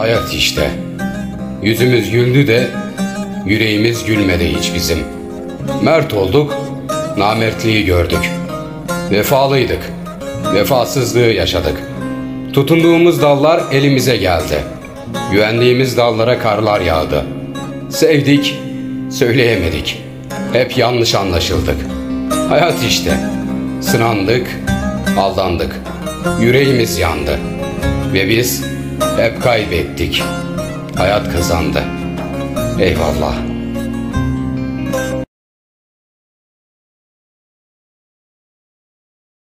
Hayat işte. Yüzümüz güldü de yüreğimiz gülmedi hiç bizim. Mert olduk, namertliği gördük. Vefalıydık, vefasızlığı yaşadık. Tutunduğumuz dallar elimize geldi. Güvendiğimiz dallara karlar yağdı. Sevdik, söyleyemedik. Hep yanlış anlaşıldık. Hayat işte. Sınandık, aldandık. Yüreğimiz yandı. Ve biz hep kaybettik. Hayat kazandı. Eyvallah.